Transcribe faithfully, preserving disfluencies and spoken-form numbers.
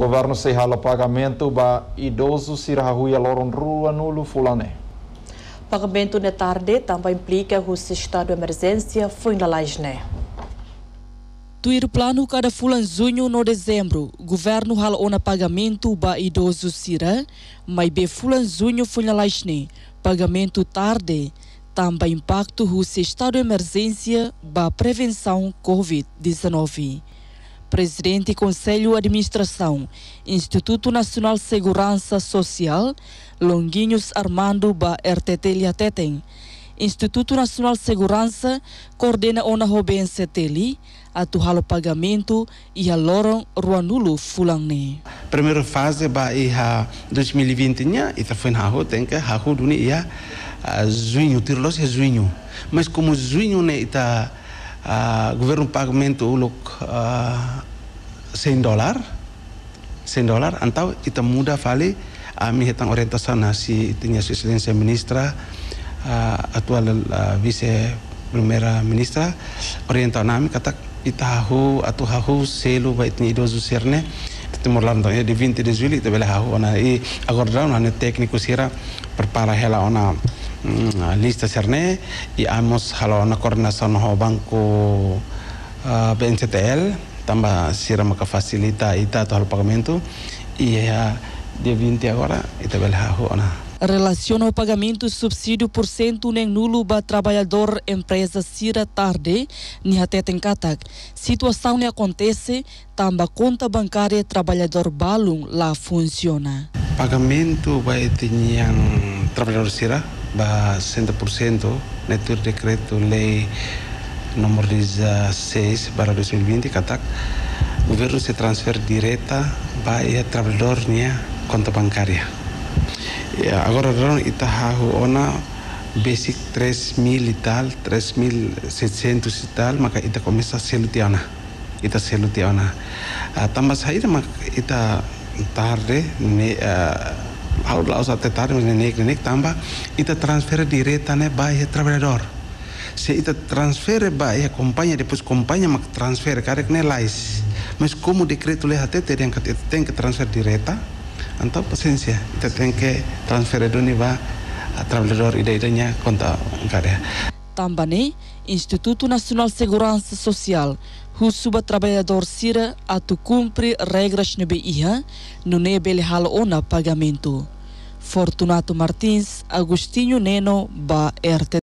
governo se hala pagamento ba idoso sirahuia loron rua nulo fulane. Pagamento na tarde também implica o estado de emergência foi na laisne. Tuir plano cada fulan junho no dezembro, governo hala ona pagamento ba idoso sira, mas be fulan junho foi na laisne, pagamento tarde, também impacto o estado de emergência ba prevenção covid dezenove. Presidente Conselho de Administração, Instituto Nacional de Segurança Social, Longuinhos Armando ba R T T Liateten. Instituto Nacional de Segurança coordena ona Robin Seteli, atual pagamento e a loron ruanulo fulangne. Primeira fase ba iha dois mil e vinte nya ita foi na rua tem que a rua duni ia junho tirlos é junho, mas como junho ne ita Uh, governo pagamento ulok uh, cem dólar cem dólar então kita muda vale a uh, minha orientação na si tinha sua excelência ministra uh, atual uh, vice primeira ministra orientar nami kata kita hu atu hu selo ba itni idoso serne timor leste então de vinte de julho ita bela hu ona e agora não é técnico sira prepara ela ona Mm, lista cerne e amos halo na coordenação no banco uh, B N C T L tambah sira maka facilita ita to hal pagamento e uh, dia vinte agora ita bela ona. Relaciona o pagamento subsídio por cento nem nulo ba trabalhador empresa sira tarde ni até tem katak. Situação ne acontece tamba conta bancária trabalhador balung lá funciona. Pagamento vai tinha trabalhador sira ba cem por cento netur decreto lei nomor dezesseis barra dois mil e vinte katak governo se transfer direta ba ia trabalhador nia conta bancária. Ya, agora não ita hahu ona basic três mil e tal, três mil e setecentos e tal, maka ita começa a selutiana. Ita selutiana. Uh, tambah saída maka ita tarde ne uh, Hau laus até tarde mas nek nek tambah ita transfer direta ne baia trabalhador. Se ita transfer baia companhia depois companhia mak transfer karek ne lais. Mas como decreto lei até tem que tem que transfer direta, então paciência ita tem que transfer doni ba trabalhador ida-idanya conta bancária. Também Instituto Nacional de Segurança Social o suba trabalhador sira atu cumpre regras no B I A no nebel hal ona pagamento. Fortunato Martins, Agostinho Neno, ba R T T.